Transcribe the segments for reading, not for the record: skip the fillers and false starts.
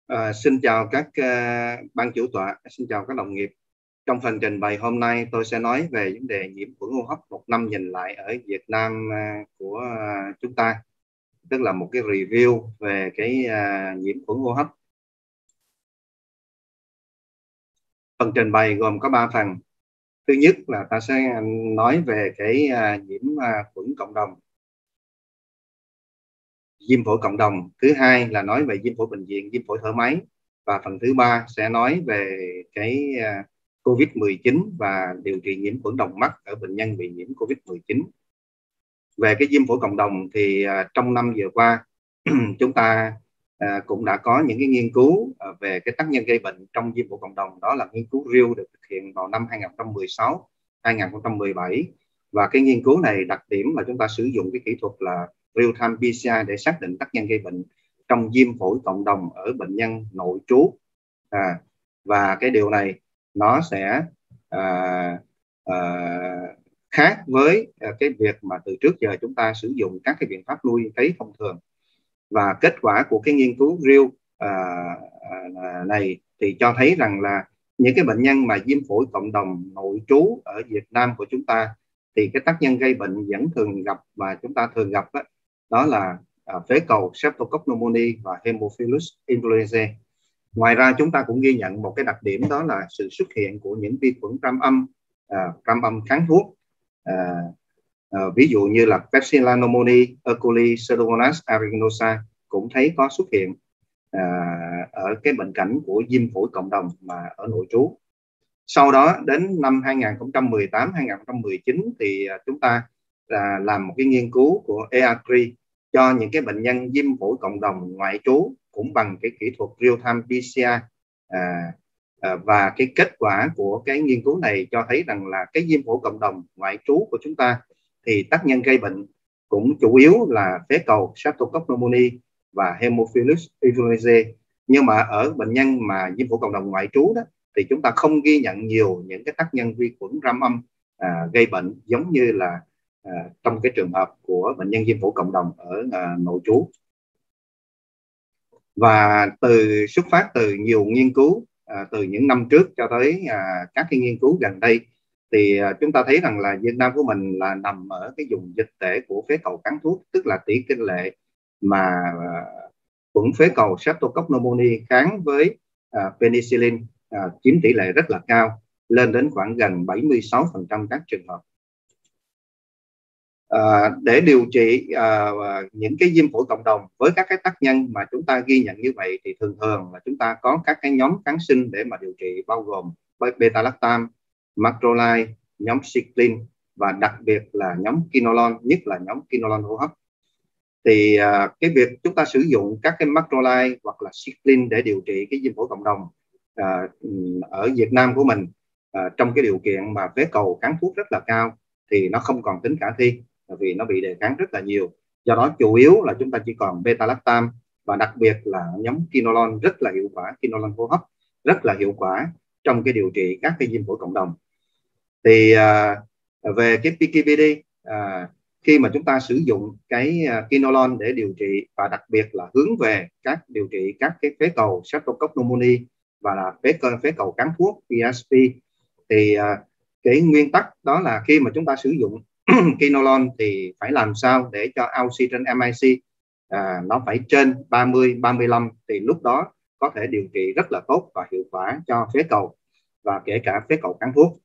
Xin chào các ban chủ tọa, xin chào các đồng nghiệp. Trong phần trình bày hôm nay tôi sẽ nói về vấn đề nhiễm khuẩn hô hấp một năm nhìn lại ở Việt Nam của chúng ta, tức là một cái review về cái nhiễm khuẩn hô hấp. Phần trình bày gồm có 3 phần. Thứ nhất là ta sẽ nói về cái nhiễm khuẩn cộng đồng, viêm phổi cộng đồng. Thứ hai là nói về viêm phổi bệnh viện, viêm phổi thở máy. Và phần thứ ba sẽ nói về cái COVID-19 và điều trị nhiễm khuẩn đồng mắt ở bệnh nhân bị nhiễm COVID-19. Về cái viêm phổi cộng đồng thì trong năm vừa qua chúng ta cũng đã có những cái nghiên cứu về cái tác nhân gây bệnh trong viêm phổi cộng đồng. Đó là nghiên cứu REAL được thực hiện vào năm 2016, 2017. Và cái nghiên cứu này đặc điểm là chúng ta sử dụng cái kỹ thuật là real-time PCR để xác định tác nhân gây bệnh trong viêm phổi cộng đồng ở bệnh nhân nội trú. Và cái điều này nó sẽ khác với cái việc mà từ trước giờ chúng ta sử dụng các cái biện pháp nuôi cấy thông thường. Và kết quả của cái nghiên cứu REAL này thì cho thấy rằng là những cái bệnh nhân mà viêm phổi cộng đồng nội trú ở Việt Nam của chúng ta thì cái tác nhân gây bệnh vẫn thường gặp và chúng ta thường gặp đó là phế cầu Streptococcus pneumoniae và Haemophilus influenzae. Ngoài ra chúng ta cũng ghi nhận một cái đặc điểm, đó là sự xuất hiện của những vi khuẩn tram âm kháng thuốc, ví dụ như là Klebsiella pneumoniae, E. coli, Pseudomonas aeruginosa cũng thấy có xuất hiện ở cái bệnh cảnh của viêm phổi cộng đồng mà ở nội trú. Sau đó đến năm 2018-2019 thì chúng ta làm một cái nghiên cứu của EACRI cho những cái bệnh nhân viêm phổi cộng đồng ngoại trú cũng bằng cái kỹ thuật real-time PCR. Và cái kết quả của cái nghiên cứu này cho thấy rằng là cái viêm phổi cộng đồng ngoại trú của chúng ta thì tác nhân gây bệnh cũng chủ yếu là phế cầu Streptococcus pneumoniae và Haemophilus influenzae. Nhưng mà ở bệnh nhân mà viêm phổi cộng đồng ngoại trú đó thì chúng ta không ghi nhận nhiều những cái tác nhân vi khuẩn ram âm gây bệnh giống như là trong cái trường hợp của bệnh nhân viêm phổi cộng đồng ở nội trú. Và xuất phát từ nhiều nghiên cứu từ những năm trước cho tới các cái nghiên cứu gần đây thì chúng ta thấy rằng là Việt Nam của mình là nằm ở cái vùng dịch tễ của phế cầu kháng thuốc, tức là tỷ lệ mà khuẩn phế cầu Streptococcus pneumoniae kháng với penicillin chiếm tỷ lệ rất là cao, lên đến khoảng gần 76% các trường hợp. Để điều trị những cái viêm phổi cộng đồng với các cái tác nhân mà chúng ta ghi nhận như vậy thì thường là chúng ta có các cái nhóm kháng sinh để mà điều trị, bao gồm beta-lactam, macrolide, nhóm cyclin và đặc biệt là nhóm quinolone, nhất là nhóm quinolone hô hấp. Thì cái việc chúng ta sử dụng các cái macrolide hoặc là cyclin để điều trị cái viêm phổi cộng đồng ở Việt Nam của mình trong cái điều kiện mà phế cầu kháng thuốc rất là cao thì nó không còn tính khả thi, vì nó bị đề kháng rất là nhiều. Do đó chủ yếu là chúng ta chỉ còn beta-lactam và đặc biệt là nhóm quinolone rất là hiệu quả, quinolone hô hấp rất là hiệu quả trong cái điều trị các cái viêm phổi cộng đồng. Thì về cái PKPD, khi mà chúng ta sử dụng cái quinolone để điều trị và đặc biệt là hướng về điều trị các cái phế cầu Streptococcus pneumoniae và là phế cầu kháng thuốc PSP thì cái nguyên tắc đó là khi mà chúng ta sử dụng quinolone thì phải làm sao để cho oxy trên MIC nó phải trên 30-35 thì lúc đó có thể điều trị rất là tốt và hiệu quả cho phế cầu và kể cả phế cầu kháng thuốc.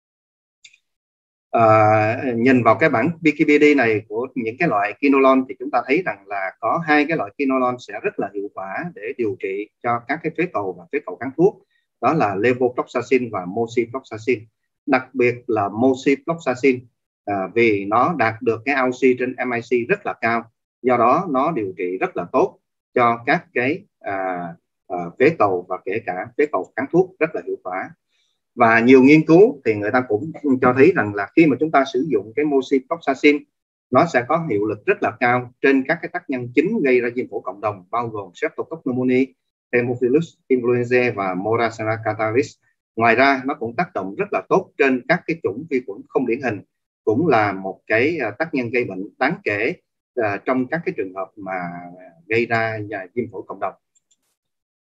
Nhìn vào cái bảng PKPD này của những cái loại quinolone thì chúng ta thấy rằng là có hai cái loại quinolone sẽ rất là hiệu quả để điều trị cho các cái phế cầu và phế cầu kháng thuốc, đó là levofloxacin và moxifloxacin. Đặc biệt là moxifloxacin vì nó đạt được cái oxy trên MIC rất là cao, do đó nó điều trị rất là tốt cho các cái phế cầu và kể cả phế cầu kháng thuốc rất là hiệu quả. Và nhiều nghiên cứu thì người ta cũng cho thấy rằng là khi mà chúng ta sử dụng cái moxifloxacin, nó sẽ có hiệu lực rất là cao trên các cái tác nhân chính gây ra viêm phổi cộng đồng, bao gồm Streptococcus pneumoniae, Haemophilus influenzae và Morasana catarrhalis. Ngoài ra nó cũng tác động rất là tốt trên các cái chủng vi khuẩn không điển hình, cũng là một cái tác nhân gây bệnh đáng kể trong các cái trường hợp mà gây ra viêm phổi cộng đồng.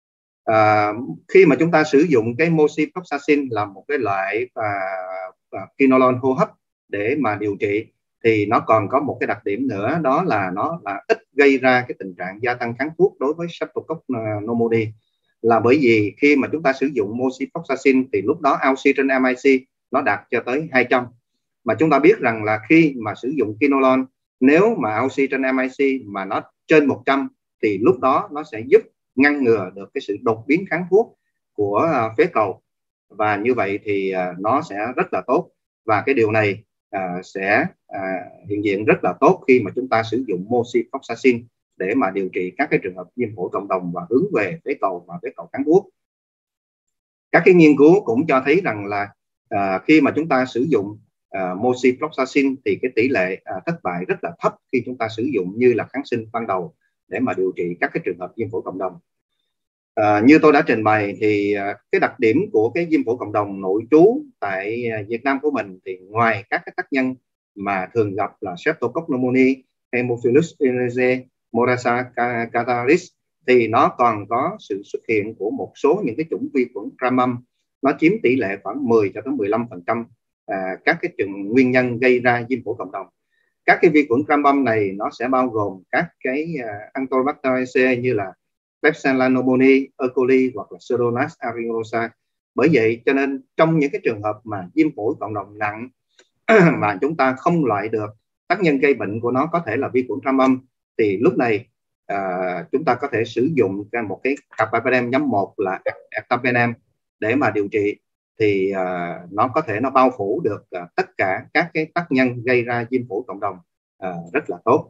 Khi mà chúng ta sử dụng cái moxifloxacin là một cái loại quinolone hô hấp để mà điều trị, thì nó còn có một cái đặc điểm nữa, đó là nó ít gây ra cái tình trạng gia tăng kháng thuốc đối với Streptococcus pneumoniae, là bởi vì khi mà chúng ta sử dụng moxifloxacin thì lúc đó oxy trên MIC nó đạt cho tới 200, mà chúng ta biết rằng là khi mà sử dụng quinolone, nếu mà oxy trên MIC mà nó trên 100 thì lúc đó nó sẽ giúp ngăn ngừa được cái sự đột biến kháng thuốc của phế cầu, và như vậy thì nó sẽ rất là tốt. Và cái điều này sẽ hiện diện rất là tốt khi mà chúng ta sử dụng moxifloxacin để mà điều trị các cái trường hợp viêm phổi cộng đồng và hướng về phế cầu và phế cầu kháng thuốc. Các cái nghiên cứu cũng cho thấy rằng là khi mà chúng ta sử dụng moxifloxacin thì cái tỷ lệ thất bại rất là thấp khi chúng ta sử dụng như là kháng sinh ban đầu để mà điều trị các cái trường hợp viêm phổi cộng đồng. Như tôi đã trình bày thì cái đặc điểm của cái viêm phổi cộng đồng nội trú tại Việt Nam của mình thì ngoài các cái tác nhân mà thường gặp là Streptococcus pneumoniae, Haemophilus influenzae, Morasa catarrhalis, thì nó còn có sự xuất hiện của một số những cái chủng vi khuẩn gram mâm, nó chiếm tỷ lệ khoảng 10 cho tới 15% các cái nguyên nhân gây ra viêm phổi cộng đồng. Các cái vi khuẩn gram mâm này nó sẽ bao gồm các cái Enterobacteriaceae như là Klebsiella pneumoniae, E. coli hoặc là Pseudomonas aeruginosa. Bởi vậy cho nên trong những cái trường hợp mà viêm phổi cộng đồng nặng mà chúng ta không loại được tác nhân gây bệnh của nó, có thể là vi khuẩn gram mâm, thì lúc này chúng ta có thể sử dụng một cái carbapenem nhóm 1 là ertapenem để mà điều trị, thì nó có thể nó bao phủ được tất cả các cái tác nhân gây ra viêm phổi cộng đồng rất là tốt.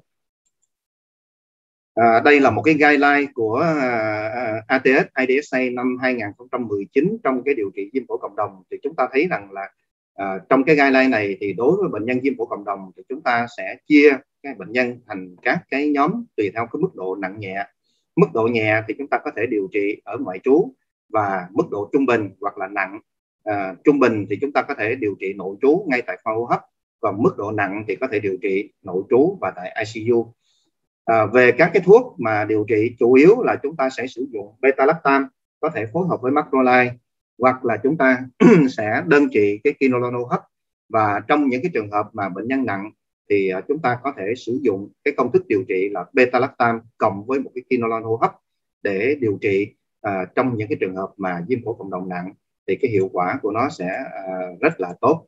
Đây là một cái guideline của ATS/IDSA năm 2019 trong cái điều trị viêm phổi cộng đồng. Thì chúng ta thấy rằng là trong cái guideline này thì đối với bệnh nhân viêm phổi cộng đồng thì chúng ta sẽ chia các bệnh nhân thành các cái nhóm tùy theo cái mức độ nặng nhẹ. Mức độ nhẹ thì chúng ta có thể điều trị ở ngoại trú, và mức độ trung bình hoặc là nặng, trung bình thì chúng ta có thể điều trị nội trú ngay tại khoa hô hấp, còn mức độ nặng thì có thể điều trị nội trú và tại ICU. Về các cái thuốc mà điều trị chủ yếu là chúng ta sẽ sử dụng beta-lactam, có thể phối hợp với macrolide, hoặc là chúng ta sẽ đơn trị cái quinolone hô hấp. Và trong những cái trường hợp mà bệnh nhân nặng thì chúng ta có thể sử dụng cái công thức điều trị là beta-lactam cộng với một cái quinolone hô hấp để điều trị trong những cái trường hợp mà viêm phổi cộng đồng nặng, thì cái hiệu quả của nó sẽ rất là tốt.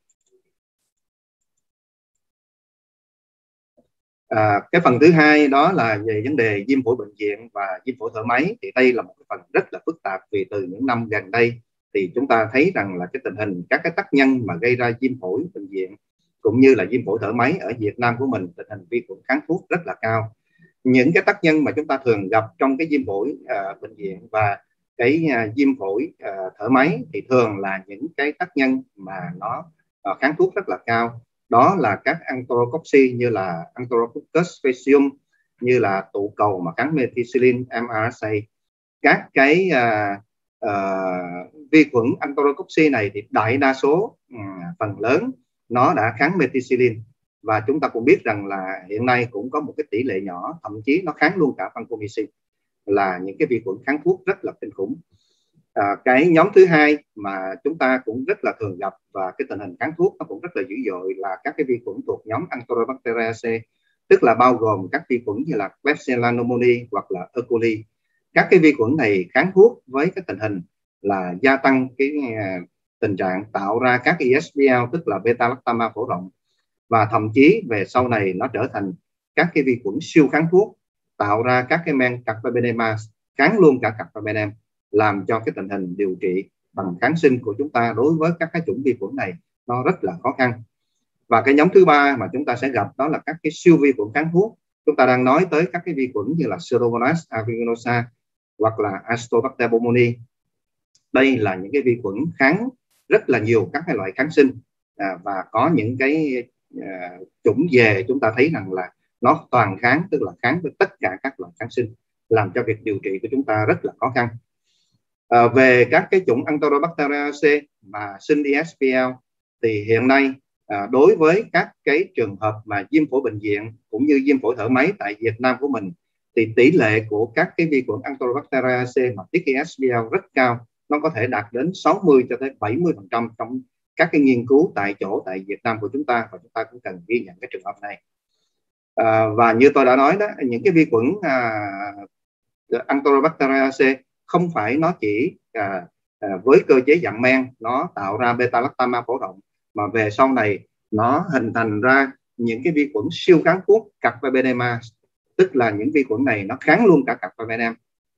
Cái phần thứ hai đó là về vấn đề viêm phổi bệnh viện và viêm phổi thở máy. Thì đây là một cái phần rất là phức tạp, vì từ những năm gần đây thì chúng ta thấy rằng là cái tình hình các cái tác nhân mà gây ra viêm phổi bệnh viện cũng như là viêm phổi thở máy ở Việt Nam của mình, tình hình vi khuẩn kháng thuốc rất là cao. Những cái tác nhân mà chúng ta thường gặp trong cái viêm phổi bệnh viện và cái viêm phổi thở máy thì thường là những cái tác nhân mà nó kháng thuốc rất là cao. Đó là các Enterococci như là Enterococcus faecium, như là tụ cầu mà kháng methicillin, MRSA. Các cái vi khuẩn Enterococci này thì đại đa số phần lớn nó đã kháng methicillin, và chúng ta cũng biết rằng là hiện nay cũng có một cái tỷ lệ nhỏ, thậm chí nó kháng luôn cả vancomycin, là những cái vi khuẩn kháng thuốc rất là kinh khủng. Cái nhóm thứ hai mà chúng ta cũng rất là thường gặp và cái tình hình kháng thuốc nó cũng rất là dữ dội là các cái vi khuẩn thuộc nhóm Enterobacteriaceae, tức là bao gồm các vi khuẩn như là Klebsiella pneumoniae hoặc là E. coli. Các cái vi khuẩn này kháng thuốc với cái tình hình là gia tăng cái tình trạng tạo ra các ESBL, tức là beta-lactam phổ rộng, và thậm chí về sau này nó trở thành các cái vi khuẩn siêu kháng thuốc, tạo ra các cái men carbapenem kháng luôn cả carbapenem, làm cho cái tình hình điều trị bằng kháng sinh của chúng ta đối với các cái chủng vi khuẩn này nó rất là khó khăn. Và cái nhóm thứ ba mà chúng ta sẽ gặp đó là các cái siêu vi khuẩn kháng thuốc. Chúng ta đang nói tới các cái vi khuẩn như là Pseudomonas aeruginosa hoặc là Azotobacter baumannii. Đây là những cái vi khuẩn kháng rất là nhiều các cái loại kháng sinh, và có những cái chủng về chúng ta thấy rằng là nó toàn kháng, tức là kháng với tất cả các loại kháng sinh, làm cho việc điều trị của chúng ta rất là khó khăn. Về các cái chủng Enterobacteriaceae mà sinh ESBL thì hiện nay đối với các cái trường hợp mà viêm phổi bệnh viện cũng như viêm phổi thở máy tại Việt Nam của mình thì tỷ lệ của các cái vi khuẩn Enterobacteriaceae mà tiết ESBL rất cao, nó có thể đạt đến 60 cho tới 70% trong các cái nghiên cứu tại chỗ tại Việt Nam của chúng ta, và chúng ta cũng cần ghi nhận cái trường hợp này. Và như tôi đã nói đó, những cái vi khuẩn Enterobacteriaceae không phải nó chỉ với cơ chế dạng men nó tạo ra beta-lactam phổ rộng, mà về sau này nó hình thành ra những cái vi khuẩn siêu kháng thuốc Carbapenem, tức là những vi khuẩn này nó kháng luôn cả Carbapenem.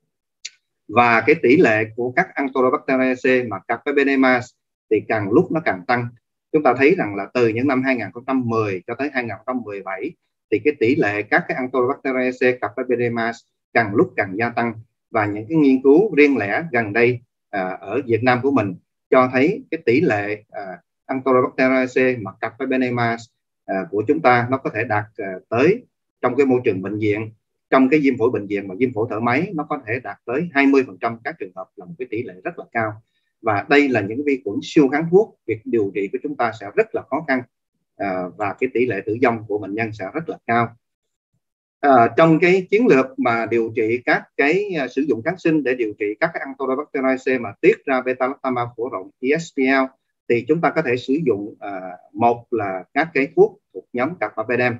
Và cái tỷ lệ của các Enterobacteriaceae mà Carbapenem thì càng lúc nó càng tăng. Chúng ta thấy rằng là từ những năm 2010 cho tới 2017 thì cái tỷ lệ các cái Enterobacteriaceae Carbapenem càng lúc càng gia tăng, và những cái nghiên cứu riêng lẻ gần đây ở Việt Nam của mình cho thấy cái tỷ lệ Enterobacteriaceae mà Carbapenem của chúng ta nó có thể đạt tới, trong cái môi trường bệnh viện, trong cái viêm phổi bệnh viện và viêm phổi thở máy, nó có thể đạt tới 20% các trường hợp, là một cái tỷ lệ rất là cao. Và đây là những vi khuẩn siêu kháng thuốc, việc điều trị của chúng ta sẽ rất là khó khăn, và cái tỷ lệ tử vong của bệnh nhân sẽ rất là cao. Trong cái chiến lược mà điều trị các cái sử dụng kháng sinh để điều trị các cái Enterobacteriaceae mà tiết ra beta-lactam phổ rộng ESBL, thì chúng ta có thể sử dụng một là các cái thuốc thuộc nhóm Carbapenem,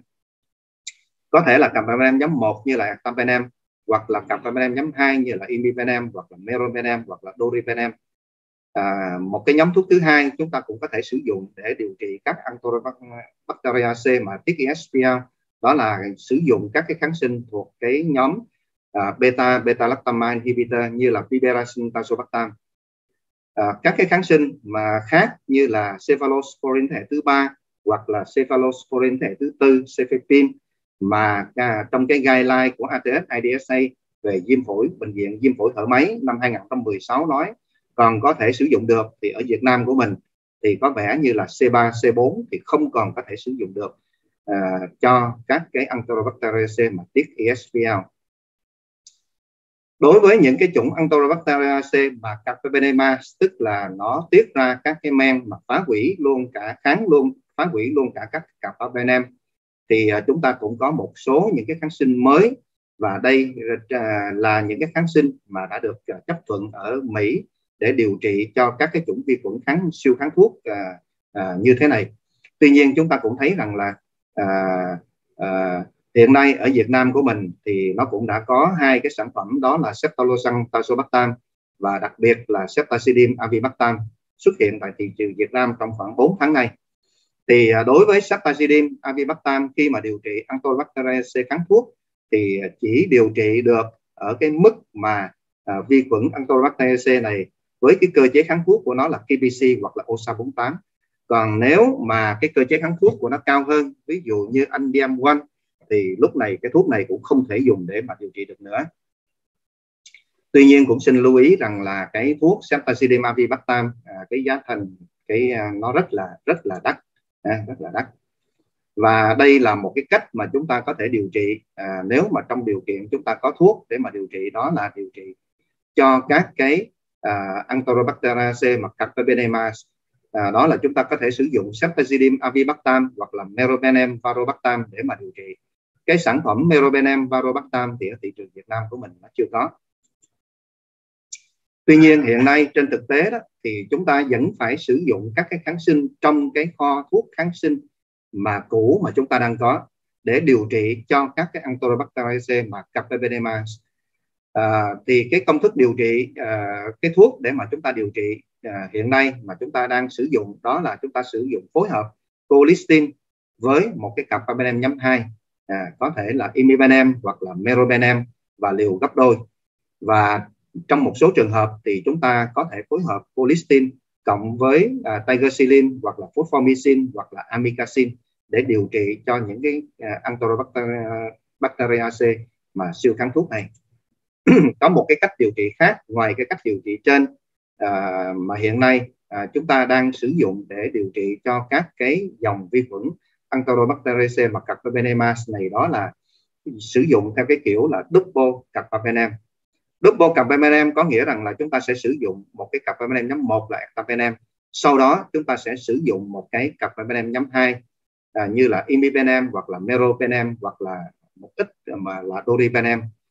có thể là Carbapenem nhóm 1 như là Ertapenem, hoặc là Carbapenem nhóm 2 như là Imipenem, hoặc là Meropenem, hoặc là Doripenem. Một cái nhóm thuốc thứ hai chúng ta cũng có thể sử dụng để điều trị các Enterobacteriaceae mà tiết ESBL, đó là sử dụng các cái kháng sinh thuộc cái nhóm beta-lactam inhibitor như là Piperacin tazobactam. Các cái kháng sinh mà khác như là cephalosporin thế hệ thứ 3 hoặc là cephalosporin thế hệ thứ 4, cefepime, mà trong cái guideline của ATS/IDSA về viêm phổi bệnh viện viêm phổi thở máy năm 2016 nói còn có thể sử dụng được, thì ở Việt Nam của mình thì có vẻ như là C3, C4 thì không còn có thể sử dụng được cho các cái Enterobacteriaceae mà tiết ESBL. Đối với những cái chủng Enterobacteriaceae mà Carbapenem, tức là nó tiết ra các cái men mà phá hủy luôn cả, phá hủy luôn cả các Carbapenem, thì chúng ta cũng có một số những cái kháng sinh mới, và đây là những cái kháng sinh mà đã được chấp thuận ở Mỹ để điều trị cho các cái chủng vi khuẩn siêu kháng thuốc như thế này. Tuy nhiên chúng ta cũng thấy rằng là hiện nay ở Việt Nam của mình thì nó cũng đã có hai cái sản phẩm, đó là Ceftalosan tazobactam và đặc biệt là Ceftazidime avibactam xuất hiện tại thị trường Việt Nam trong khoảng 4 tháng nay. Thì đối với Ceftazidime avibactam, khi mà điều trị Enterobacteriaceae kháng thuốc thì chỉ điều trị được ở cái mức mà vi khuẩn Enterobacteriaceae này với cái cơ chế kháng thuốc của nó là KBC hoặc là OSA 48. Còn nếu mà cái cơ chế kháng thuốc của nó cao hơn, ví dụ như Andiam-1, thì lúc này cái thuốc này cũng không thể dùng để mà điều trị được nữa. Tuy nhiên cũng xin lưu ý rằng là cái thuốc Ceftazidime avibactam cái giá thành nó rất là đắt, rất là đắt. Và đây là một cái cách mà chúng ta có thể điều trị nếu mà trong điều kiện chúng ta có thuốc để mà điều trị, đó là điều trị cho các cái Enterobacteriaceae mà Carbapenem. Đó là chúng ta có thể sử dụng Ceftazidime avibactam hoặc là Meropenem vaробactam để mà điều trị. Cái sản phẩm Meropenem vaробactam thì ở thị trường Việt Nam của mình nó chưa có. Tuy nhiên hiện nay trên thực tế đó thì chúng ta vẫn phải sử dụng các cái kháng sinh trong cái kho thuốc kháng sinh mà cũ mà chúng ta đang có để điều trị cho các cái Enterobacteriaceae mà Carbapenem. Thì cái công thức điều trị cái thuốc để mà chúng ta điều trị hiện nay mà chúng ta đang sử dụng, đó là chúng ta sử dụng phối hợp colistin với một cái Carbapenem nhóm 2, có thể là Imipenem hoặc là Meropenem và liều gấp đôi. Và trong một số trường hợp thì chúng ta có thể phối hợp colistin cộng với tigecycline hoặc là fosfomycin hoặc là amikacin để điều trị cho những cái Enterobacteriaceae mà siêu kháng thuốc này. Có một cái cách điều trị khác ngoài cái cách điều trị trên mà hiện nay chúng ta đang sử dụng để điều trị cho các cái dòng vi khuẩn Enterobacteriaceae mà Carbapenem này, đó là sử dụng theo cái kiểu là double Carbapenem. Double Carbapenem có nghĩa rằng là chúng ta sẽ sử dụng một cái Carbapenem nhóm 1 là Ertapenem, sau đó chúng ta sẽ sử dụng một cái Carbapenem nhóm 2 như là Imipenem hoặc là Meropenem hoặc là một ít mà là Doripenem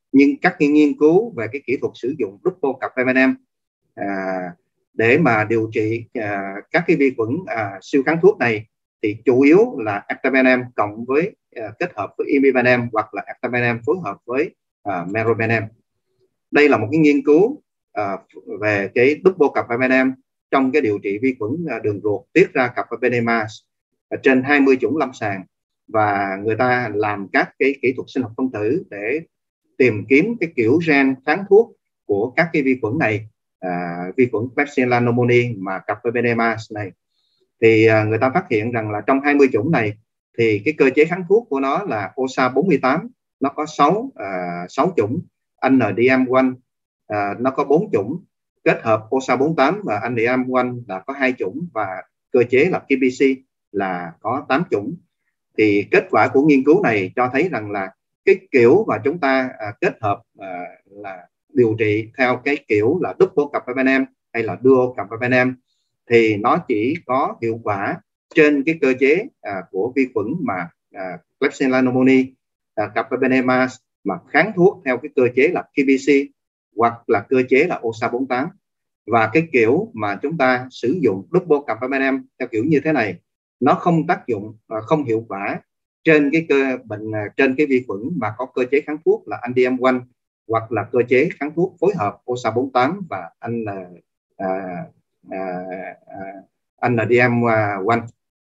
nhưng các nghiên cứu về cái kỹ thuật sử dụng double carbapenem để mà điều trị các cái vi khuẩn siêu kháng thuốc này thì chủ yếu là ertapenem cộng với kết hợp với imipenem hoặc là ertapenem phối hợp với meropenem. Đây là một cái nghiên cứu về cái double carbapenem trong cái điều trị vi khuẩn đường ruột tiết ra carbapenemas trên 20 chủng lâm sàng, và người ta làm các cái kỹ thuật sinh học phân tử để tìm kiếm cái kiểu gen kháng thuốc của các cái vi khuẩn này, vi khuẩn Klebsiella pneumoniae mà carbapenemas này. Thì người ta phát hiện rằng là trong 20 chủng này thì cái cơ chế kháng thuốc của nó là OSA 48, nó có 6 chủng, NDM1 nó có 4 chủng, kết hợp OSA 48 và NDM1 là có 2 chủng, và cơ chế là KBC là có 8 chủng. Thì kết quả của nghiên cứu này cho thấy rằng là cái kiểu mà chúng ta kết hợp là điều trị theo cái kiểu là double carbapenem hay là dual carbapenem thì nó chỉ có hiệu quả trên cái cơ chế của vi khuẩn mà Klebsiella pneumoniae, carbapenemas mà kháng thuốc theo cái cơ chế là KBC hoặc là cơ chế là OSA 48. Và cái kiểu mà chúng ta sử dụng double carbapenem theo kiểu như thế này, nó không tác dụng, không hiệu quả trên cái bệnh, trên cái vi khuẩn mà có cơ chế kháng thuốc là NDM1 hoặc là cơ chế kháng thuốc phối hợp OSA 48 và NDM1.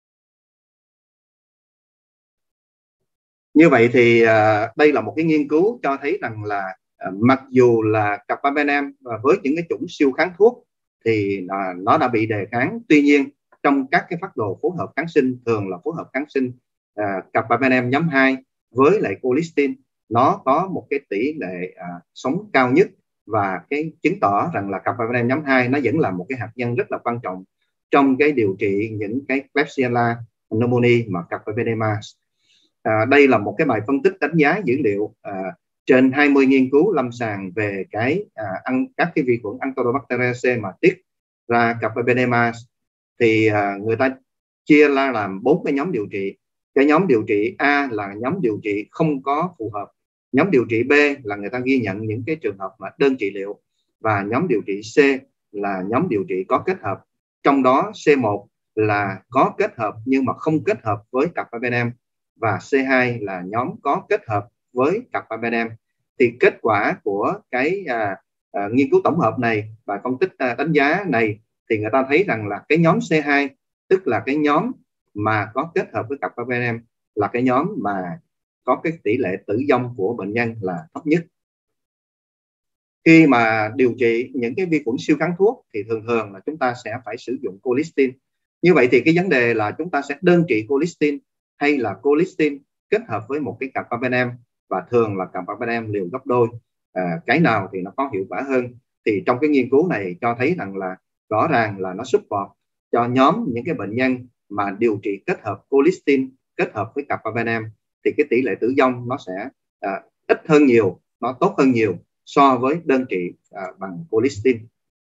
Như vậy thì đây là một cái nghiên cứu cho thấy rằng là mặc dù là carbapenem với những cái chủng siêu kháng thuốc thì nó đã bị đề kháng, tuy nhiên trong các cái phác đồ phối hợp kháng sinh, thường là phối hợp kháng sinh carbapenem nhóm 2 với lại colistin, nó có một cái tỷ lệ sống cao nhất, và cái chứng tỏ rằng là carbapenem nhóm 2 nó vẫn là một cái hạt nhân rất là quan trọng trong cái điều trị những cái Klebsiella pneumoniae mà carbapenemas. Đây là một cái bài phân tích đánh giá dữ liệu trên 20 nghiên cứu lâm sàng về các cái vi khuẩn Enterobacteriaceae mà tiết ra carbapenemas. Thì người ta chia ra làm 4 cái nhóm điều trị. Cái nhóm điều trị A là nhóm điều trị không có phù hợp, nhóm điều trị B là người ta ghi nhận những cái trường hợp mà đơn trị liệu, và nhóm điều trị C là nhóm điều trị có kết hợp. Trong đó C1 là có kết hợp nhưng mà không kết hợp với carbapenem, và C2 là nhóm có kết hợp với carbapenem. Thì kết quả của cái nghiên cứu tổng hợp này và phân tích đánh giá này thì người ta thấy rằng là cái nhóm C2, tức là cái nhóm mà có kết hợp với carbapenem, là cái nhóm mà có cái tỷ lệ tử vong của bệnh nhân là thấp nhất. Khi mà điều trị những cái vi khuẩn siêu kháng thuốc thì thường thường là chúng ta sẽ phải sử dụng colistin. Như vậy thì cái vấn đề là chúng ta sẽ đơn trị colistin hay là colistin kết hợp với một cái carbapenem, và thường là carbapenem liều gấp đôi. Cái nào thì nó có hiệu quả hơn? Thì trong cái nghiên cứu này cho thấy rằng là rõ ràng là nó support cho nhóm những cái bệnh nhân mà điều trị kết hợp colistin kết hợp với carbapenem thì cái tỷ lệ tử vong nó sẽ ít hơn nhiều, nó tốt hơn nhiều so với đơn trị bằng colistin.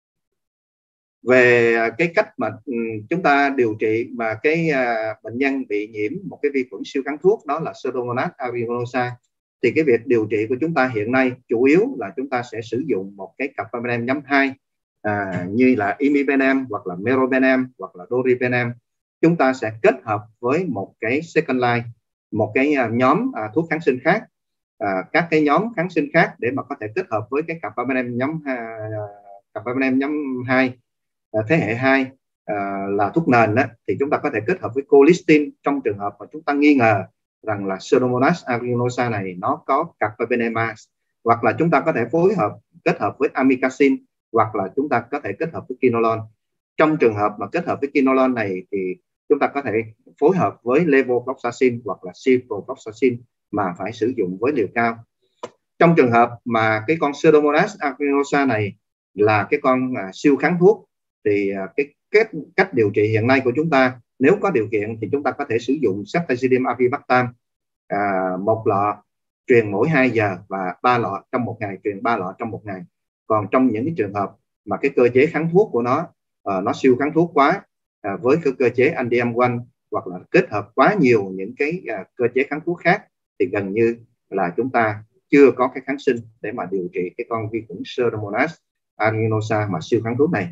Về cái cách mà chúng ta điều trị mà cái bệnh nhân bị nhiễm một cái vi khuẩn siêu kháng thuốc, đó là Pseudomonas aeruginosa, thì cái việc điều trị của chúng ta hiện nay chủ yếu là chúng ta sẽ sử dụng một cái carbapenem nhóm 2 như là imipenem hoặc là meropenem hoặc là doripenem. Chúng ta sẽ kết hợp với một cái second line, một cái nhóm thuốc kháng sinh khác, các cái nhóm kháng sinh khác để mà có thể kết hợp với cái carbapenem nhóm 2 thế hệ 2 là thuốc nền đó, thì chúng ta có thể kết hợp với colistin trong trường hợp mà chúng ta nghi ngờ rằng là Pseudomonas aeruginosa này nó có carbapenemas, hoặc là chúng ta có thể kết hợp với amikacin, hoặc là chúng ta có thể kết hợp với quinolone. Trong trường hợp mà kết hợp với quinolone này thì chúng ta có thể phối hợp với levofloxacin hoặc là ciprofloxacin mà phải sử dụng với liều cao. Trong trường hợp mà cái con Pseudomonas aeruginosa này là cái con siêu kháng thuốc thì cái cách điều trị hiện nay của chúng ta, nếu có điều kiện thì chúng ta có thể sử dụng ceftazidime avibactam, một lọ truyền mỗi 2 giờ và 3 lọ trong một ngày, truyền 3 lọ trong một ngày. Còn trong những cái trường hợp mà cái cơ chế kháng thuốc của nó siêu kháng thuốc quá, với cái cơ chế NDM1 hoặc là kết hợp quá nhiều những cái cơ chế kháng thuốc khác, thì gần như là chúng ta chưa có cái kháng sinh để mà điều trị cái con vi khuẩn Pseudomonas aeruginosa mà siêu kháng thuốc này.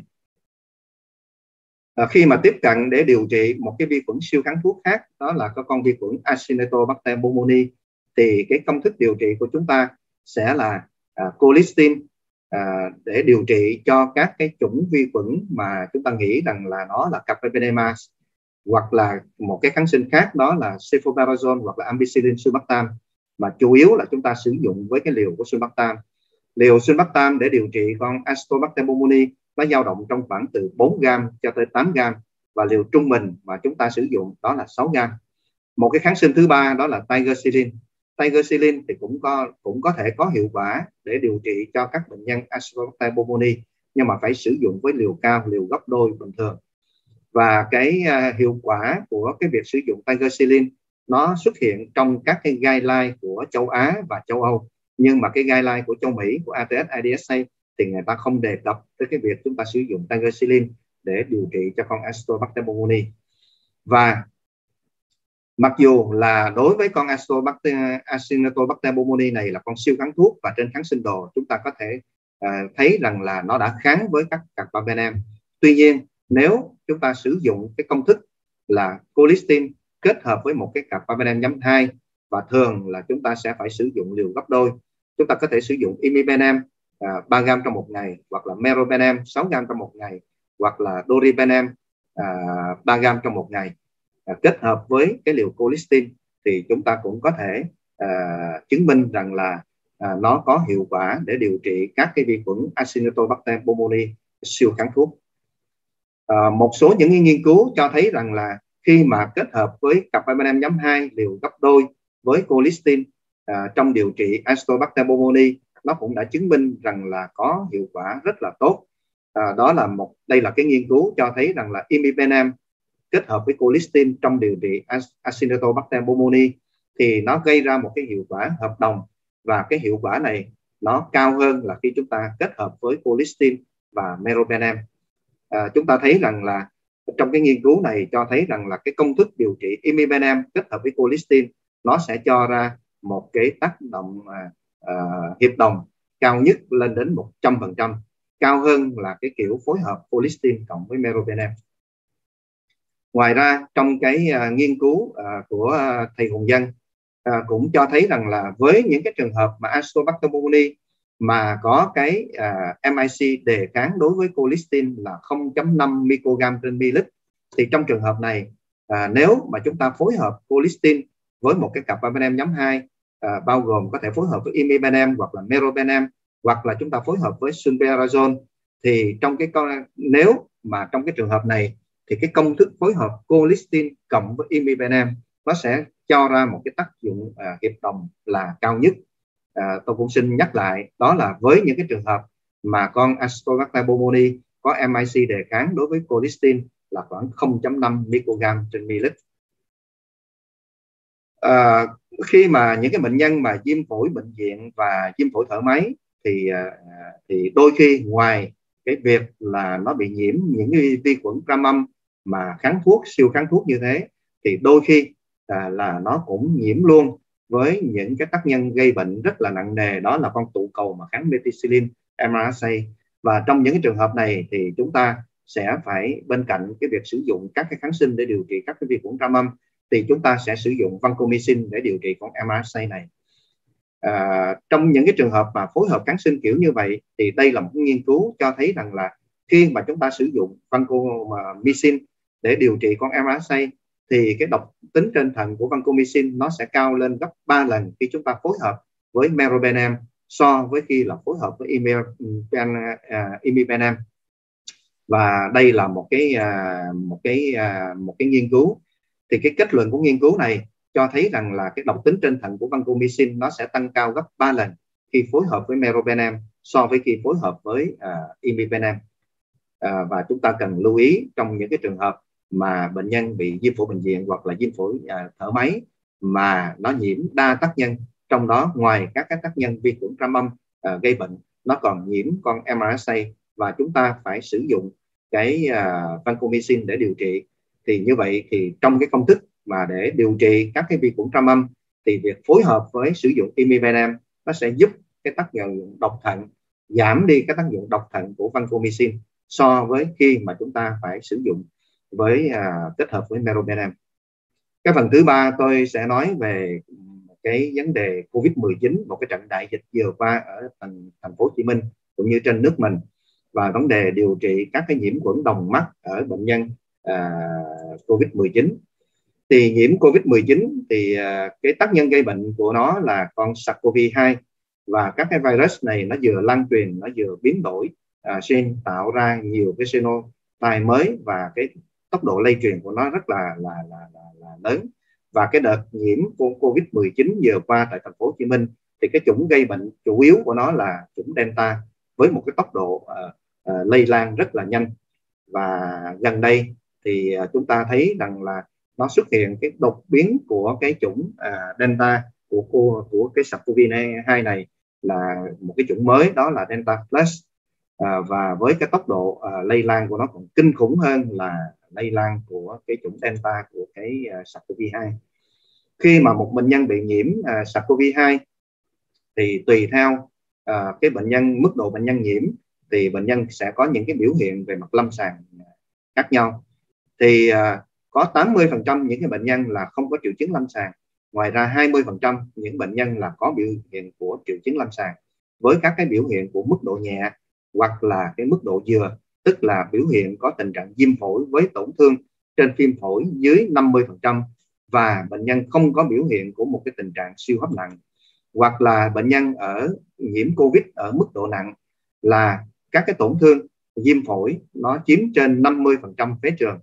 Khi mà tiếp cận để điều trị một cái vi khuẩn siêu kháng thuốc khác, đó là cái con vi khuẩn Acinetobacter baumannii, thì cái công thức điều trị của chúng ta sẽ là colistin để điều trị cho các cái chủng vi khuẩn mà chúng ta nghĩ rằng là nó là Carbapenemas, hoặc là một cái kháng sinh khác đó là Cefoperazone hoặc là Ampicillin sulbactam, mà chủ yếu là chúng ta sử dụng với cái liều của sulbactam. Liều sulbactam để điều trị con Acinetobacter baumannii nó dao động trong khoảng từ 4 gram cho tới 8 gram, và liều trung bình mà chúng ta sử dụng đó là 6 gram. Một cái kháng sinh thứ ba đó là tigecycline. Tigecycline thì cũng có thể có hiệu quả để điều trị cho các bệnh nhân Acinetobacter baumannii, nhưng mà phải sử dụng với liều cao, liều gấp đôi bình thường. Và cái hiệu quả của cái việc sử dụng tigecycline nó xuất hiện trong các cái guideline của châu Á và châu Âu, nhưng mà cái guideline của châu Mỹ, của ATS IDSA thì người ta không đề cập tới cái việc chúng ta sử dụng tigecycline để điều trị cho con Acinetobacter baumannii. Và mặc dù là đối với con Acinetobacter baumannii này là con siêu kháng thuốc, và trên kháng sinh đồ chúng ta có thể thấy rằng là nó đã kháng với các carbapenem. Tuy nhiên nếu chúng ta sử dụng cái công thức là colistin kết hợp với một cái carbapenem nhóm 2, và thường là chúng ta sẽ phải sử dụng liều gấp đôi, chúng ta có thể sử dụng imipenem 3 gram trong một ngày, hoặc là meropenem 6 gram trong một ngày, hoặc là doripenem 3 gram trong một ngày, kết hợp với cái liều colistin, thì chúng ta cũng có thể chứng minh rằng là nó có hiệu quả để điều trị các cái vi khuẩn Acinetobacter baumannii siêu kháng thuốc. Một số những nghiên cứu cho thấy rằng là khi mà kết hợp với carbapenem nhóm 2 liều gấp đôi với colistin trong điều trị Acinetobacter baumannii, nó cũng đã chứng minh rằng là có hiệu quả rất là tốt. Đây là cái nghiên cứu cho thấy rằng là imipenem kết hợp với colistin trong điều trị Acinetobacter baumannii thì nó gây ra một cái hiệu quả hợp đồng, và cái hiệu quả này nó cao hơn là khi chúng ta kết hợp với colistin và meropenem. Chúng ta thấy rằng là trong cái nghiên cứu này cho thấy rằng là cái công thức điều trị imipenem kết hợp với colistin nó sẽ cho ra một cái tác động hiệp đồng cao nhất lên đến 100%, cao hơn là cái kiểu phối hợp colistin cộng với meropenem. Ngoài ra trong cái nghiên cứu của thầy Hùng Dân cũng cho thấy rằng là với những cái trường hợp mà Acinetobacter baumannii mà có cái MIC đề kháng đối với colistin là 0.5 microgram trên ml, thì trong trường hợp này nếu mà chúng ta phối hợp colistin với một cái carbapenem nhóm 2, bao gồm có thể phối hợp với imipenem hoặc là meropenem, hoặc là chúng ta phối hợp với sulperazone, thì nếu mà trong cái trường hợp này thì cái công thức phối hợp colistin cộng với imipenem nó sẽ cho ra một cái tác dụng hiệp đồng là cao nhất. Tôi cũng xin nhắc lại, đó là với những cái trường hợp mà con Acinetobacter baumannii có MIC đề kháng đối với colistin là khoảng 0.5 microgram trên ml. Khi mà những cái bệnh nhân mà viêm phổi bệnh viện và viêm phổi thở máy thì đôi khi ngoài cái việc là nó bị nhiễm những cái vi khuẩn ra mâm mà kháng thuốc, siêu kháng thuốc như thế, thì đôi khi là nó cũng nhiễm luôn với những cái tác nhân gây bệnh rất là nặng nề, đó là con tụ cầu mà kháng methicillin MRSA. Và trong những cái trường hợp này thì chúng ta sẽ phải, bên cạnh cái việc sử dụng các cái kháng sinh để điều trị các cái vi khuẩn ra mâm, thì chúng ta sẽ sử dụng vancomycin để điều trị con MRSA này. Trong những cái trường hợp mà phối hợp kháng sinh kiểu như vậy, thì đây là một nghiên cứu cho thấy rằng là khi mà chúng ta sử dụng vancomycin để điều trị con MRSA thì cái độc tính trên thận của vancomycin nó sẽ cao lên gấp 3 lần khi chúng ta phối hợp với meropenem so với khi là phối hợp với imipenem. Và đây là một cái nghiên cứu, thì cái kết luận của nghiên cứu này cho thấy rằng là cái độc tính trên thận của vancomycin nó sẽ tăng cao gấp 3 lần khi phối hợp với meropenem so với khi phối hợp với imipenem. Và chúng ta cần lưu ý trong những cái trường hợp mà bệnh nhân bị viêm phổi bệnh viện hoặc là viêm phổi thở máy mà nó nhiễm đa tác nhân, trong đó ngoài các tác nhân vi khuẩn ra mâm gây bệnh, nó còn nhiễm con MRSA, và chúng ta phải sử dụng cái vancomycin để điều trị. Thì như vậy thì trong cái công thức mà để điều trị các cái vi khuẩn ra mâm thì việc phối hợp với sử dụng imipenem nó sẽ giúp cái tác dụng độc thận, giảm đi cái tác dụng độc thận của vancomycin so với khi mà chúng ta phải sử dụng với kết hợp với meropenem. Cái phần thứ ba tôi sẽ nói về cái vấn đề Covid-19, một cái trận đại dịch vừa qua ở thành phố Hồ Chí Minh cũng như trên nước mình, và vấn đề điều trị các cái nhiễm khuẩn đồng mắt ở bệnh nhân Covid-19. Thì nhiễm Covid-19 thì cái tác nhân gây bệnh của nó là con SARS-CoV-2, và các cái virus này nó vừa lan truyền, nó vừa biến đổi gen, tạo ra nhiều cái xenotime mới, và cái tốc độ lây truyền của nó rất là lớn. Và cái đợt nhiễm Covid-19 vừa qua tại thành phố Hồ Chí Minh thì cái chủng gây bệnh chủ yếu của nó là chủng Delta, với một cái tốc độ lây lan rất là nhanh. Và gần đây thì chúng ta thấy rằng là nó xuất hiện cái đột biến của cái chủng Delta của cái SARS-CoV-2 này, là một cái chủng mới, đó là Delta Plus, và với cái tốc độ lây lan của nó còn kinh khủng hơn là lây lan của cái chủng Delta của cái SARS-CoV-2. Khi mà một bệnh nhân bị nhiễm SARS-CoV-2 thì tùy theo cái bệnh nhân, mức độ bệnh nhân nhiễm, thì bệnh nhân sẽ có những cái biểu hiện về mặt lâm sàng khác nhau. Thì có 80% những cái bệnh nhân là không có triệu chứng lâm sàng. Ngoài ra 20% những bệnh nhân là có biểu hiện của triệu chứng lâm sàng, với các cái biểu hiện của mức độ nhẹ hoặc là cái mức độ vừa, tức là biểu hiện có tình trạng viêm phổi với tổn thương trên phim phổi dưới 50%, và bệnh nhân không có biểu hiện của một cái tình trạng siêu hấp nặng, hoặc là bệnh nhân ở nhiễm Covid ở mức độ nặng là các cái tổn thương viêm phổi nó chiếm trên 50% phế trường,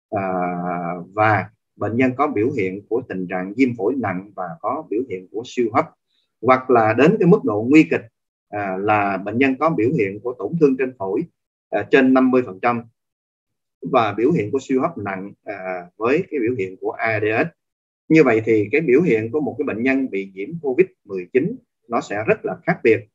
và bệnh nhân có biểu hiện của tình trạng viêm phổi nặng và có biểu hiện của siêu hấp, hoặc là đến cái mức độ nguy kịch là bệnh nhân có biểu hiện của tổn thương trên phổi trên 50% và biểu hiện của siêu hấp nặng với cái biểu hiện của ARDS. Như vậy thì cái biểu hiện của một cái bệnh nhân bị nhiễm Covid-19 nó sẽ rất là khác biệt,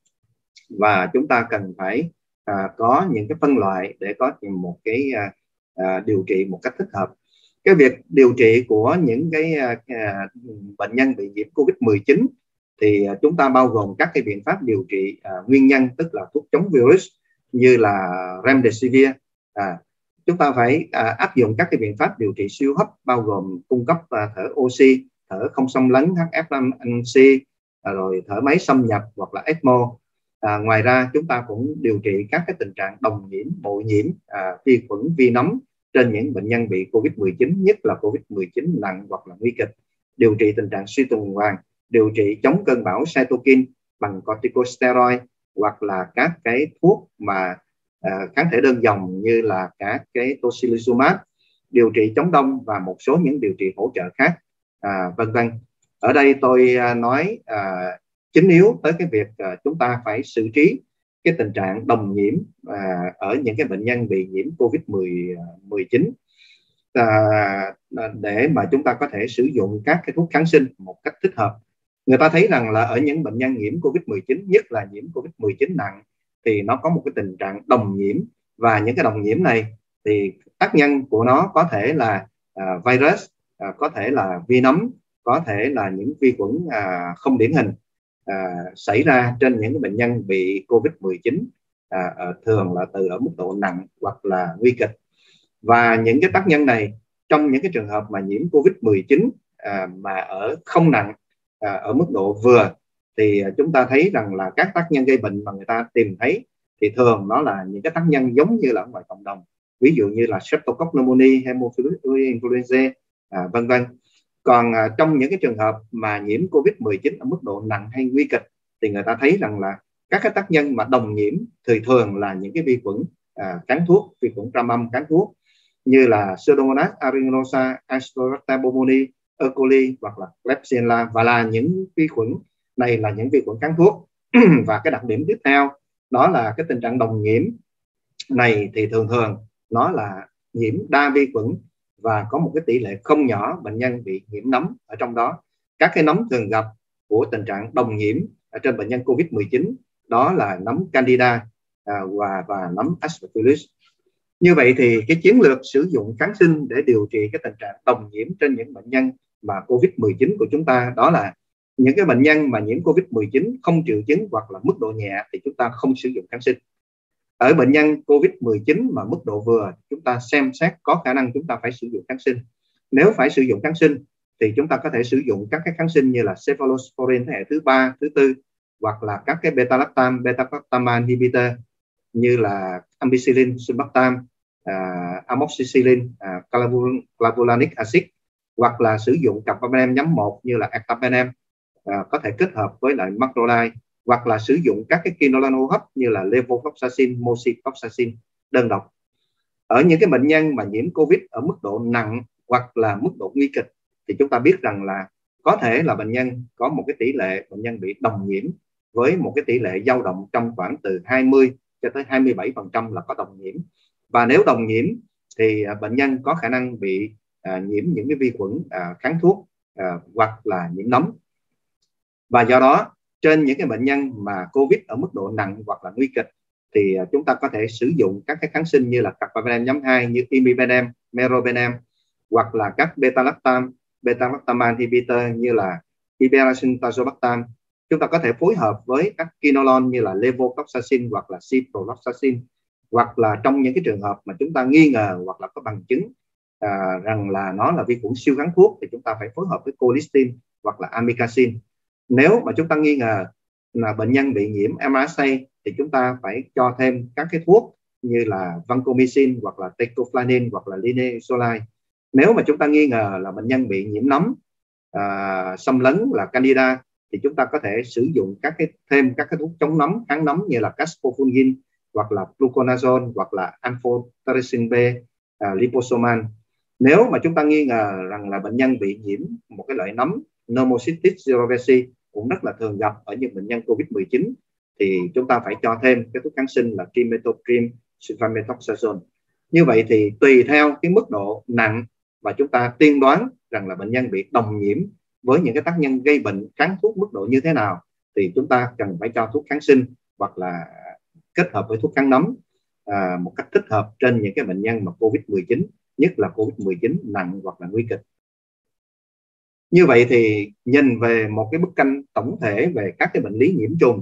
và chúng ta cần phải có những cái phân loại để có một cái điều trị một cách thích hợp. Cái việc điều trị của những cái bệnh nhân bị nhiễm Covid-19 thì chúng ta bao gồm các cái biện pháp điều trị nguyên nhân, tức là thuốc chống virus như là Remdesivir. Chúng ta phải áp dụng các cái biện pháp điều trị siêu hấp, bao gồm cung cấp thở oxy, thở không xâm lấn HFNC, rồi thở máy xâm nhập hoặc là ECMO. Ngoài ra chúng ta cũng điều trị các cái tình trạng đồng nhiễm, bội nhiễm, vi khuẩn, vi nấm trên những bệnh nhân bị Covid-19, nhất là Covid-19 nặng hoặc là nguy kịch. Điều trị tình trạng suy tuần hoàn, điều trị chống cơn bão cytokine bằng corticosteroid, hoặc là các cái thuốc mà kháng thể đơn dòng như là các cái tocilizumab, điều trị chống đông và một số những điều trị hỗ trợ khác, vân vân. Ở đây tôi nói chính yếu tới cái việc chúng ta phải xử trí cái tình trạng đồng nhiễm ở những cái bệnh nhân bị nhiễm Covid-19 để mà chúng ta có thể sử dụng các cái thuốc kháng sinh một cách thích hợp. Người ta thấy rằng là ở những bệnh nhân nhiễm Covid-19, nhất là nhiễm Covid-19 nặng, thì nó có một cái tình trạng đồng nhiễm, và những cái đồng nhiễm này thì tác nhân của nó có thể là virus, có thể là vi nấm, có thể là những vi khuẩn không điển hình xảy ra trên những bệnh nhân bị Covid-19, thường là từ ở mức độ nặng hoặc là nguy kịch. Và những cái tác nhân này, trong những cái trường hợp mà nhiễm Covid-19 mà ở không nặng, ở mức độ vừa, thì chúng ta thấy rằng là các tác nhân gây bệnh mà người ta tìm thấy thì thường nó là những cái tác nhân giống như là ở ngoài cộng đồng, ví dụ như là Streptococcus pneumoniae, Haemophilus influenzae, vân vân. Còn trong những cái trường hợp mà nhiễm Covid-19 ở mức độ nặng hay nguy kịch thì người ta thấy rằng là các cái tác nhân mà đồng nhiễm thì thường là những cái vi khuẩn kháng thuốc, vi khuẩn tra mâm kháng thuốc như là Pseudomonas aeruginosa, Aspergillus pneumoniae, E. coli hoặc là Klebsiella, và là những vi khuẩn này là những vi khuẩn kháng thuốc. Và cái đặc điểm tiếp theo đó là cái tình trạng đồng nhiễm này thì thường nó là nhiễm đa vi khuẩn, và có một cái tỷ lệ không nhỏ bệnh nhân bị nhiễm nấm ở trong đó. Các cái nấm thường gặp của tình trạng đồng nhiễm ở trên bệnh nhân Covid-19 đó là nấm Candida và nấm Aspergillus. Như vậy thì cái chiến lược sử dụng kháng sinh để điều trị cái tình trạng đồng nhiễm trên những bệnh nhân mà Covid-19 của chúng ta đó là Những cái bệnh nhân mà nhiễm COVID-19 không triệu chứng hoặc là mức độ nhẹ thì chúng ta không sử dụng kháng sinh. Ở bệnh nhân COVID-19 mà mức độ vừa, chúng ta xem xét có khả năng chúng ta phải sử dụng kháng sinh. Nếu phải sử dụng kháng sinh thì chúng ta có thể sử dụng các cái kháng sinh như là cephalosporin thế hệ thứ 3, thứ 4, hoặc là các cái beta-lactam, beta-lactam inhibitor như là ampicillin, sulbactam, amoxicillin, clavulanic acid, hoặc là sử dụng carbapenem nhóm 1 như là ertapenem, có thể kết hợp với lại macrolide, hoặc là sử dụng các cái quinolone hô hấp như là levofloxacin, moxifloxacin đơn độc. Ở những cái bệnh nhân mà nhiễm COVID ở mức độ nặng hoặc là mức độ nguy kịch thì chúng ta biết rằng là có thể là bệnh nhân có một cái tỷ lệ bệnh nhân bị đồng nhiễm với một cái tỷ lệ dao động trong khoảng từ 20 cho tới 27% là có đồng nhiễm. Và nếu đồng nhiễm thì bệnh nhân có khả năng bị nhiễm những cái vi khuẩn kháng thuốc hoặc là nhiễm nấm. Và do đó trên những cái bệnh nhân mà COVID ở mức độ nặng hoặc là nguy kịch thì chúng ta có thể sử dụng các cái kháng sinh như là carbapenem nhóm 2 như imipenem, meropenem, hoặc là các beta-lactam, beta-lactam inhibitor như là iberacin tazobactam. Chúng ta có thể phối hợp với các quinolone như là levofloxacin hoặc là ciprofloxacin, hoặc là trong những cái trường hợp mà chúng ta nghi ngờ hoặc là có bằng chứng rằng là nó là vi khuẩn siêu kháng thuốc thì chúng ta phải phối hợp với colistin hoặc là amikacin. Nếu mà chúng ta nghi ngờ là bệnh nhân bị nhiễm MRSA thì chúng ta phải cho thêm các cái thuốc như là vancomycin hoặc là tecoflanin hoặc là linezolid. Nếu mà chúng ta nghi ngờ là bệnh nhân bị nhiễm nấm xâm lấn là candida thì chúng ta có thể sử dụng thêm các cái thuốc chống nấm, kháng nấm như là caspofungin hoặc là fluconazole hoặc là amphotericin B, liposomal. Nếu mà chúng ta nghi ngờ rằng là bệnh nhân bị nhiễm một cái loại nấm Pneumocystis jirovecii cũng rất là thường gặp ở những bệnh nhân COVID-19 thì chúng ta phải cho thêm cái thuốc kháng sinh là trimethoprim, sulfamethoxazole. Như vậy thì tùy theo cái mức độ nặng và chúng ta tiên đoán rằng là bệnh nhân bị đồng nhiễm với những cái tác nhân gây bệnh kháng thuốc mức độ như thế nào thì chúng ta cần phải cho thuốc kháng sinh hoặc là kết hợp với thuốc kháng nấm một cách thích hợp trên những cái bệnh nhân mà COVID-19, nhất là COVID-19 nặng hoặc là nguy kịch. Như vậy thì nhìn về một cái bức tranh tổng thể về các cái bệnh lý nhiễm trùng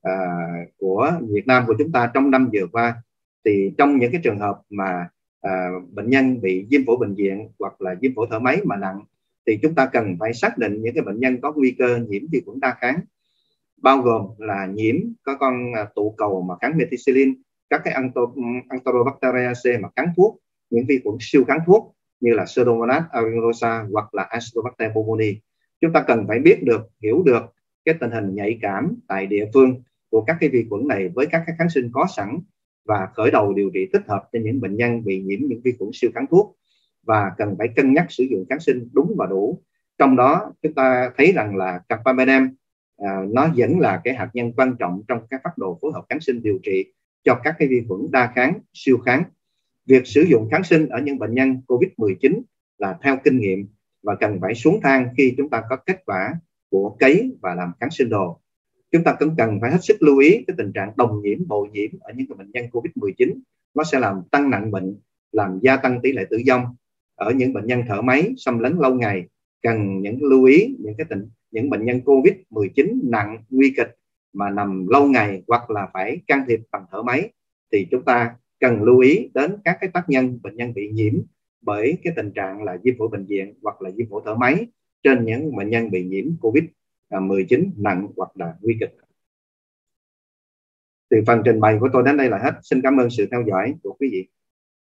của Việt Nam của chúng ta trong năm vừa qua, thì trong những cái trường hợp mà bệnh nhân bị viêm phổi bệnh viện hoặc là viêm phổi thở máy mà nặng thì chúng ta cần phải xác định những cái bệnh nhân có nguy cơ nhiễm vi khuẩn đa kháng, bao gồm là nhiễm có con tụ cầu mà kháng methicillin, các cái Enterobacteriaceae mà kháng thuốc, những vi khuẩn siêu kháng thuốc như là Pseudomonas aeruginosa hoặc là Acinetobacter baumannii. Chúng ta cần phải hiểu được cái tình hình nhạy cảm tại địa phương của các cái vi khuẩn này với các cái kháng sinh có sẵn và khởi đầu điều trị thích hợp cho những bệnh nhân bị nhiễm những vi khuẩn siêu kháng thuốc, và cần phải cân nhắc sử dụng kháng sinh đúng và đủ. Trong đó chúng ta thấy rằng là carbapenem nó vẫn là cái hạt nhân quan trọng trong các phác đồ phối hợp kháng sinh điều trị cho các cái vi khuẩn đa kháng, siêu kháng. Việc sử dụng kháng sinh ở những bệnh nhân COVID-19 là theo kinh nghiệm và cần phải xuống thang khi chúng ta có kết quả của cấy và làm kháng sinh đồ. Chúng ta cũng cần phải hết sức lưu ý cái tình trạng đồng nhiễm, bội nhiễm ở những bệnh nhân COVID-19. Nó sẽ làm tăng nặng bệnh, làm gia tăng tỷ lệ tử vong. Ở những bệnh nhân thở máy xâm lấn lâu ngày, cần lưu ý những bệnh nhân COVID-19 nặng, nguy kịch mà nằm lâu ngày hoặc là phải can thiệp bằng thở máy thì chúng ta cần lưu ý đến các cái tác nhân bệnh nhân bị nhiễm bởi cái tình trạng là viêm phổi bệnh viện hoặc là viêm phổi thở máy trên những bệnh nhân bị nhiễm COVID-19 nặng hoặc là nguy kịch. Thì phần trình bày của tôi đến đây là hết. Xin cảm ơn sự theo dõi của quý vị.